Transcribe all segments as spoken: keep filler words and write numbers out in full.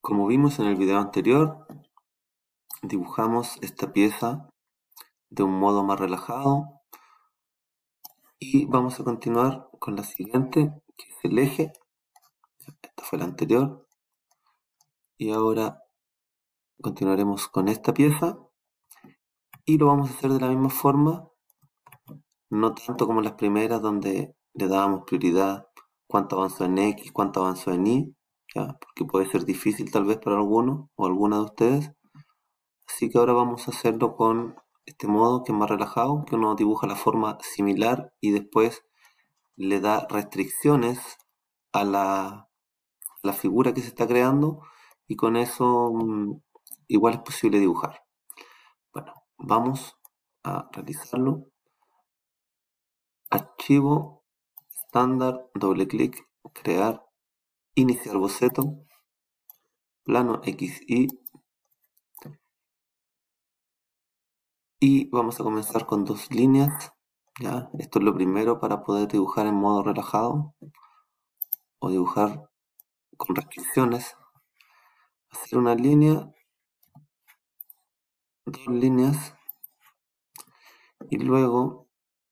Como vimos en el video anterior, dibujamos esta pieza de un modo más relajado y vamos a continuar con la siguiente, que es el eje. Esta fue la anterior y ahora continuaremos con esta pieza y lo vamos a hacer de la misma forma, no tanto como las primeras donde le dábamos prioridad cuánto avanzó en X, cuánto avanzó en Y, ¿ya? Porque puede ser difícil tal vez para alguno o alguna de ustedes. Así que ahora vamos a hacerlo con este modo que es más relajado, que uno dibuja la forma similar y después le da restricciones a la, la figura que se está creando y con eso mm, igual es posible dibujar. Bueno, vamos a realizarlo. Archivo, estándar, doble clic, crear, iniciar boceto, plano X Y. Y vamos a comenzar con dos líneas, ¿ya? Esto es lo primero para poder dibujar en modo relajado o dibujar con restricciones. Hacer una línea, dos líneas y luego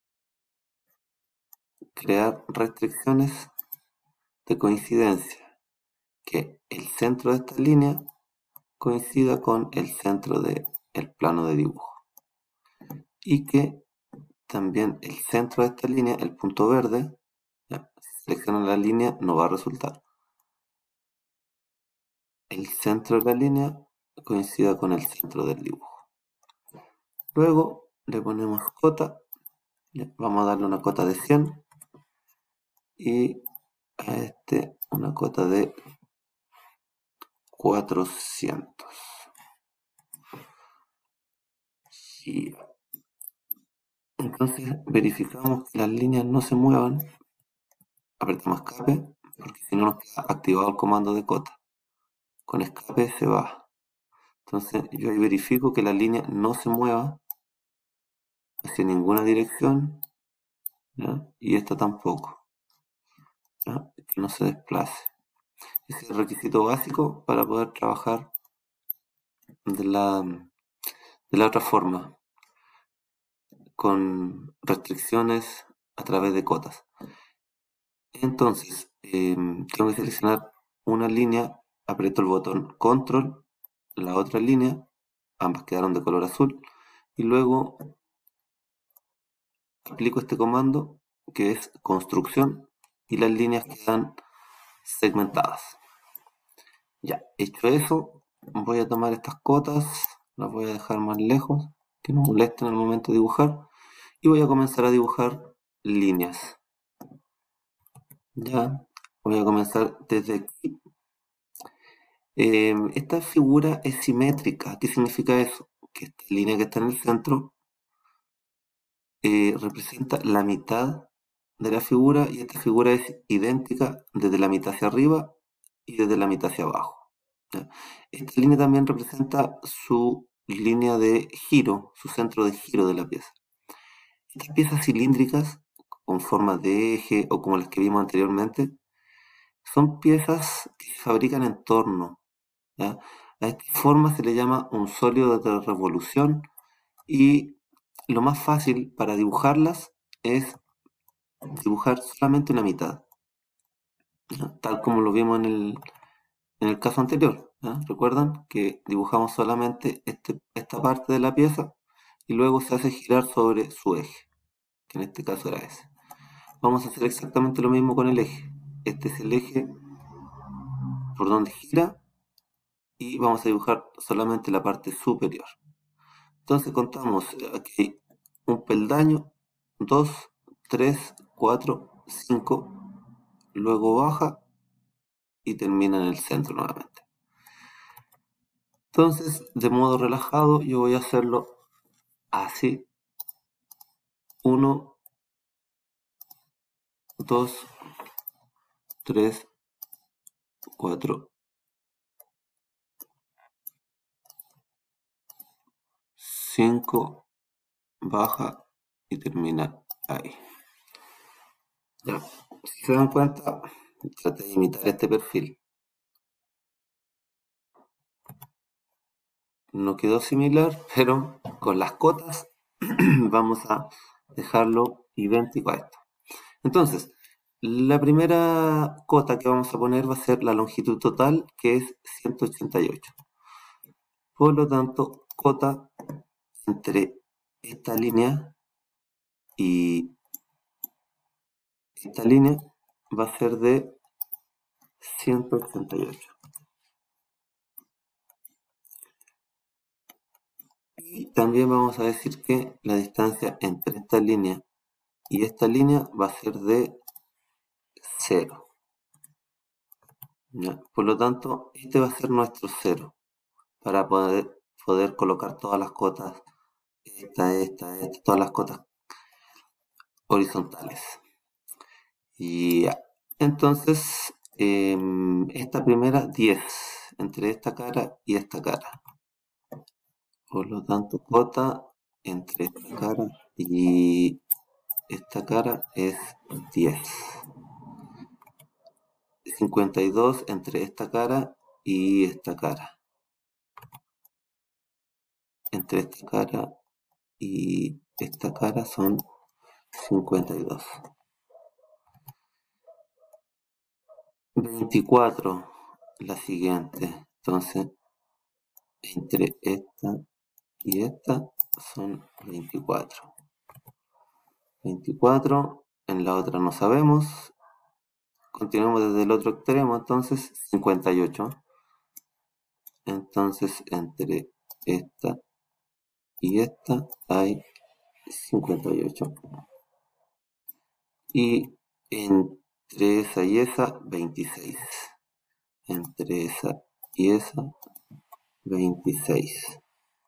crear restricciones de coincidencia, que el centro de esta línea coincida con el centro del plano de dibujo y que también el centro de esta línea, el punto verde, ¿ya? Si selecciono la línea no va a resultar. El centro de la línea coincida con el centro del dibujo. Luego le ponemos cota, ¿ya? Vamos a darle una cota de cien y a este una cota de cuatrocientos. Y entonces verificamos que las líneas no se muevan, apretamos escape, porque si no nos queda activado el comando de cota. Con escape se va. Entonces yo ahí verifico que la línea no se mueva hacia ninguna dirección, ¿ya? Y esta tampoco, ¿ya? Que no se desplace. Ese es el requisito básico para poder trabajar de la, de la otra forma, con restricciones a través de cotas. Entonces, eh, tengo que seleccionar una línea, aprieto el botón control, la otra línea, ambas quedaron de color azul, y luego aplico este comando que es construcción y las líneas quedan segmentadas. Ya, hecho eso, voy a tomar estas cotas, las voy a dejar más lejos, que no molesten al momento de dibujar, y voy a comenzar a dibujar líneas. Ya, voy a comenzar desde aquí. Eh, esta figura es simétrica. ¿Qué significa eso? Que esta línea que está en el centro eh, representa la mitad de la figura y esta figura es idéntica desde la mitad hacia arriba y desde la mitad hacia abajo, ¿ya? Esta línea también representa su línea de giro, su centro de giro de la pieza. Estas piezas cilíndricas con forma de eje o como las que vimos anteriormente son piezas que se fabrican en torno, ¿ya? A esta forma se le llama un sólido de revolución y lo más fácil para dibujarlas es dibujar solamente una mitad, ¿ya? Tal como lo vimos en el, en el caso anterior, ¿ya? Recuerdan que dibujamos solamente este, esta parte de la pieza y luego se hace girar sobre su eje, que en este caso era ese. Vamos a hacer exactamente lo mismo con el eje. Este es el eje por donde gira y vamos a dibujar solamente la parte superior. Entonces contamos, aquí hay un peldaño, dos, tres, cuatro, cinco, luego baja y termina en el centro nuevamente. Entonces, de modo relajado, yo voy a hacerlo así. uno, dos, tres, cuatro, cinco, baja y termina ahí. Ya, si se dan cuenta, traté de imitar este perfil. no quedó similar, pero con las cotas vamos a dejarlo idéntico a esto. Entonces, la primera cota que vamos a poner va a ser la longitud total, que es ciento ochenta y ocho. Por lo tanto, cota entre esta línea y esta línea va a ser de ciento ochenta y ocho. Y también vamos a decir que la distancia entre esta línea y esta línea va a ser de cero. ¿Ya? Por lo tanto, este va a ser nuestro cero para poder, poder colocar todas las cotas, esta, esta, esta, todas las cotas horizontales. Y ya. Entonces, eh, esta primera diez entre esta cara y esta cara. Por lo tanto, cota entre esta cara y esta cara es diez. cincuenta y dos entre esta cara y esta cara. Entre esta cara y esta cara son cincuenta y dos. veinticuatro la siguiente. Entonces, entre esta y esta son veinticuatro. veinticuatro, en la otra no sabemos. Continuamos desde el otro extremo, entonces cincuenta y ocho. Entonces, entre esta y esta hay cincuenta y ocho. Y entre esa y esa, veintiséis. Entre esa y esa, veintiséis.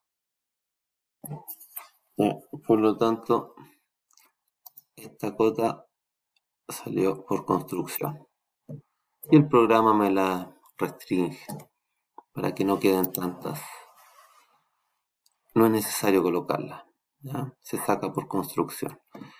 Ya, por lo tanto, esta cota salió por construcción. Y el programa me la restringe para que no queden tantas. No es necesario colocarla. ¿Ya? Se saca por construcción.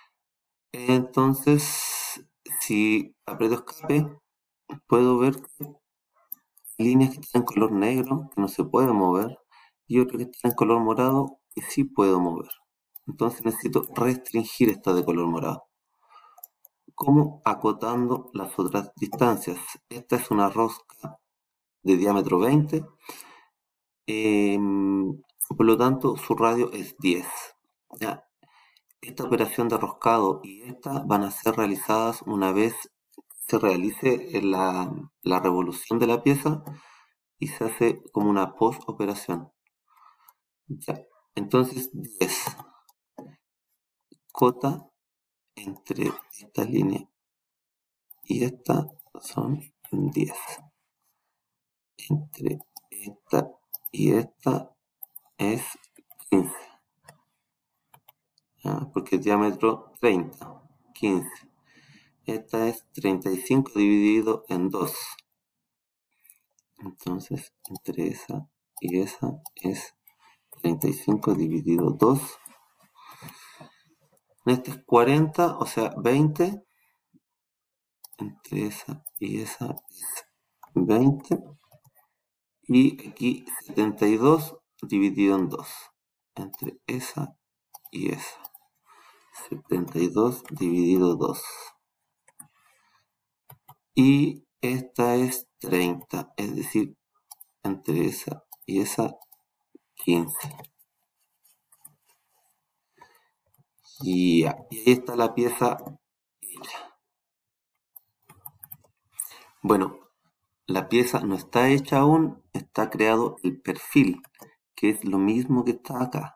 Entonces, si aprieto escape, puedo ver líneas que tienen color negro, que no se pueden mover, y otras que tienen color morado, que sí puedo mover. Entonces necesito restringir esta de color morado. ¿Cómo? Acotando las otras distancias. Esta es una rosca de diámetro veinte, eh, por lo tanto su radio es diez. ¿Ya? Esta operación de roscado y esta van a ser realizadas una vez se realice la, la revolución de la pieza y se hace como una post operación. Ya. Entonces diez cota entre esta línea y esta son diez. Entre esta y esta es quince. ¿Ya? Porque el diámetro treinta, quince. Esta es treinta y cinco dividido en dos. Entonces, entre esa y esa es treinta y cinco dividido dos. Este es cuarenta, o sea, veinte. Entre esa y esa es veinte. Y aquí setenta y dos dividido en dos. Entre esa y esa. setenta y dos dividido dos. Y esta es treinta, es decir, entre esa y esa, quince. Y, ya, y ahí está la pieza hecha. Bueno, la pieza no está hecha aún, está creado el perfil, que es lo mismo que está acá.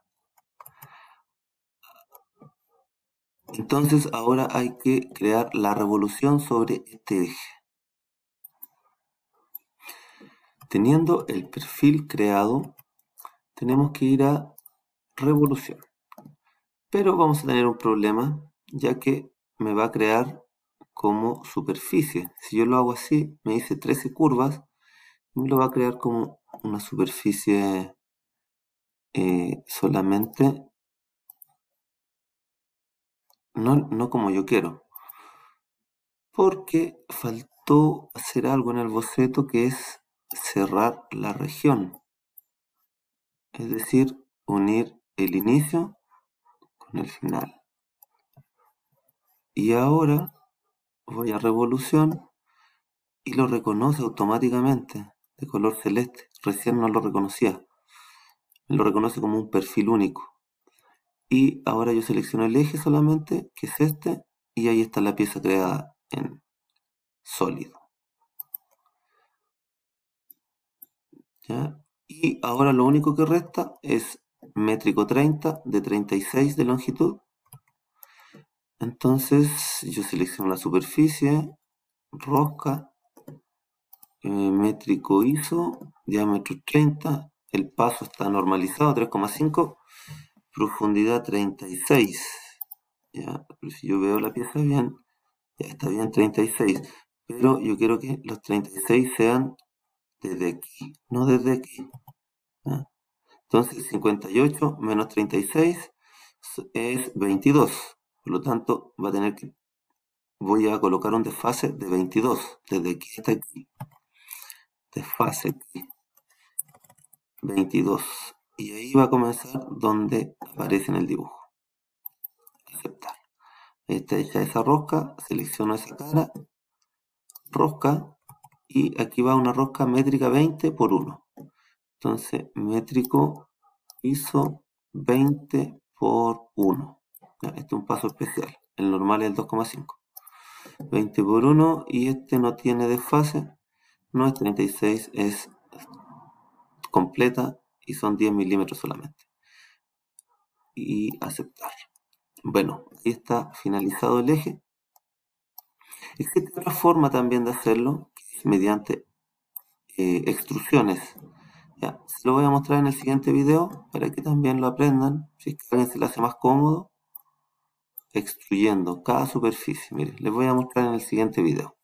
Entonces ahora hay que crear la revolución sobre este eje. Teniendo el perfil creado, tenemos que ir a revolución. Pero vamos a tener un problema, ya que me va a crear como superficie. Si yo lo hago así, me dice trece curvas, y me lo va a crear como una superficie eh, solamente, no, no como yo quiero. Porque faltó hacer algo en el boceto que es cerrar la región. es decir, unir el inicio con el final. Y ahora voy a revolución y lo reconoce automáticamente de color celeste. Recién no lo reconocía. Lo reconoce como un perfil único. Y ahora yo selecciono el eje solamente, que es este, y ahí está la pieza creada en sólido. ¿Ya? Y ahora lo único que resta es métrico treinta de treinta y seis de longitud. Entonces yo selecciono la superficie, rosca, eh, métrico I S O, diámetro treinta, el paso está normalizado, tres coma cinco, profundidad treinta y seis. ¿Ya? Pero si yo veo la pieza bien, ya está bien treinta y seis, pero yo quiero que los treinta y seis sean desde aquí, no desde aquí. ¿Ya? Entonces cincuenta y ocho menos treinta y seis es veintidós, por lo tanto va a tener que, voy a colocar un desfase de veintidós, desde aquí hasta aquí, desfase aquí, veintidós, y ahí va a comenzar donde aparece en el dibujo. Aceptar. Está hecha esa rosca, selecciono esa cara, rosca, y aquí va una rosca métrica veinte por uno. Entonces, métrico I S O veinte por uno. Ya, este es un paso especial. El normal es el dos coma cinco. veinte por uno, y este no tiene desfase. No es treinta y seis, es completa y son diez milímetros solamente. Y aceptar. Bueno, ahí está finalizado el eje. Existe otra forma también de hacerlo, que es mediante eh, extrusiones. Ya, se lo voy a mostrar en el siguiente video para que también lo aprendan. Si es que a alguien se le hace más cómodo, extruyendo cada superficie. Miren, les voy a mostrar en el siguiente video.